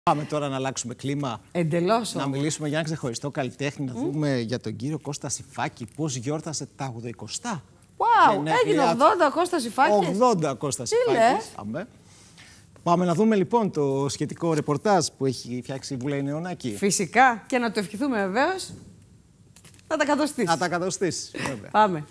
Πάμε τώρα να αλλάξουμε κλίμα. Εντελώς. Να μιλήσουμε για ένα ξεχωριστό καλλιτέχνη, να δούμε για τον κύριο Κώστα Σηφάκη πώς γιόρτασε τα 80. Wow, έγινε 80 ο Κώστας Σηφάκης. 80 Κώστα Σηφάκης. Πάμε να δούμε λοιπόν το σχετικό ρεπορτάζ που έχει φτιάξει η Βουλή Νεωνάκη. Φυσικά, και να το ευχηθούμε βεβαίως να τα κατοστήσει. Να τα κατοστήσει. Πάμε.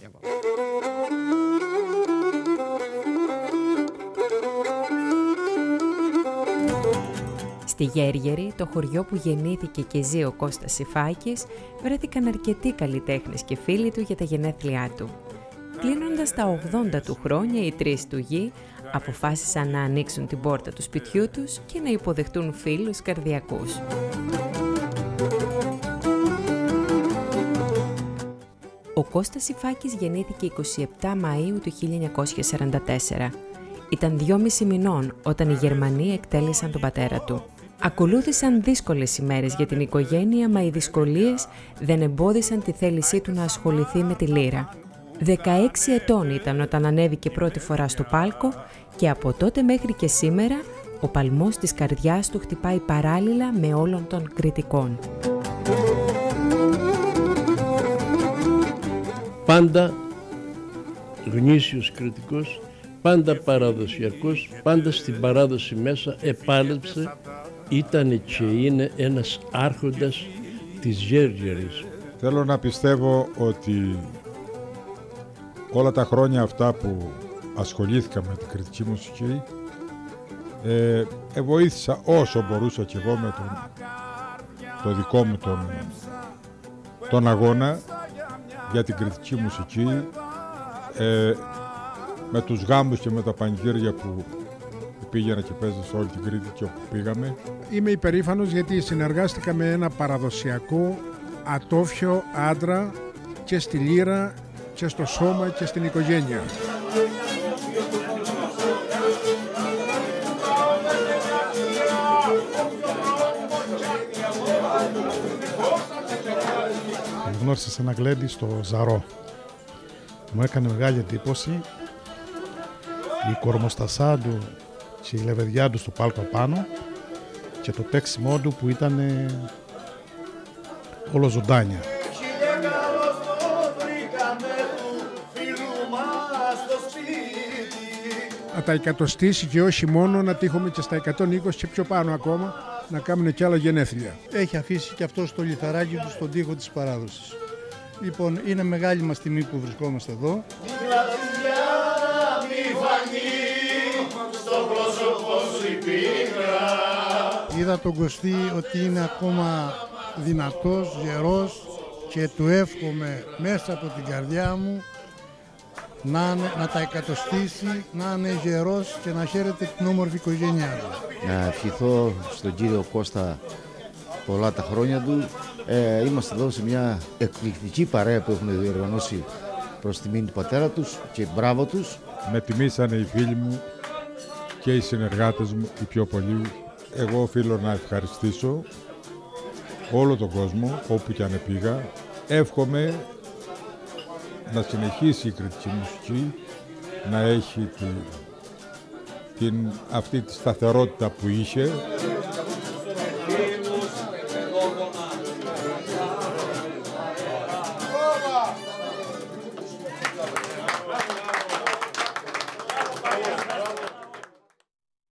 Στη Γέργερη, το χωριό που γεννήθηκε και ζει ο Κώστας Σηφάκης, βρέθηκαν αρκετοί καλλιτέχνες και φίλοι του για τα γενέθλιά του. Κλείνοντας τα 80 του χρόνια, οι τρεις του γη αποφάσισαν να ανοίξουν την πόρτα του σπιτιού τους και να υποδεχτούν φίλους καρδιακούς. Ο Κώστας Σηφάκης γεννήθηκε 27 Μαΐου του 1944. Ήταν 2,5 μηνών όταν οι Γερμανοί εκτέλεσαν τον πατέρα του. Ακολούθησαν δύσκολες ημέρες για την οικογένεια, μα οι δυσκολίες δεν εμπόδισαν τη θέλησή του να ασχοληθεί με τη λύρα. 16 ετών ήταν όταν ανέβηκε πρώτη φορά στο πάλκο και από τότε μέχρι και σήμερα ο παλμός της καρδιάς του χτυπάει παράλληλα με όλων των κριτικών. Πάντα γνήσιος κριτικός, πάντα παραδοσιακός, πάντα στην παράδοση μέσα επάλεψε, ήταν και είναι ένας άρχοντας της Γέργερης. Θέλω να πιστεύω ότι όλα τα χρόνια αυτά που ασχολήθηκα με την κριτική μουσική βοήθησα όσο μπορούσα και εγώ με το δικό μου τον αγώνα για την κριτική μουσική, με τους γάμους και με τα πανηγύρια που πήγαινα και παίζα σε όλη την Κρήτη και όπου πήγαμε. Είμαι υπερήφανος γιατί συνεργάστηκα με ένα παραδοσιακό ατόφιο άντρα και στη λύρα και στο σώμα και στην οικογένεια. Γνώρισα σε ένα γλέντι στο Ζαρό. Μου έκανε μεγάλη εντύπωση η κορμοστασά του και η λεβεδιά του στο πάλκο πάνω και το παίξιμό του που ήταν όλο ζωντάνια. Να τα εκατοστήσει και όχι μόνο, να τύχουμε και στα 120 και πιο πάνω ακόμα, να κάνουν και άλλα γενέθλια. Έχει αφήσει και αυτό το λιθαράκι του στον τοίχο της παράδοσης. Λοιπόν, είναι μεγάλη μας τιμή που βρισκόμαστε εδώ. Είδα τον Κωστή ότι είναι ακόμα δυνατός, γερός και του εύχομαι μέσα από την καρδιά μου να τα εκατοστήσει, να είναι γερός και να χαίρεται την όμορφη οικογένειά του. Να ευχηθώ στον κύριο Κώστα πολλά τα χρόνια του. Είμαστε εδώ σε μια εκπληκτική παρέα που έχουν διοργανώσει προς τιμή του πατέρα τους και μπράβο τους. Με τιμήσανε οι φίλοι μου και οι συνεργάτες μου οι πιο πολλοί. Εγώ οφείλω να ευχαριστήσω όλο τον κόσμο όπου και αν πήγα. Εύχομαι να συνεχίσει η κριτική μουσική, να έχει αυτή τη σταθερότητα που είχε.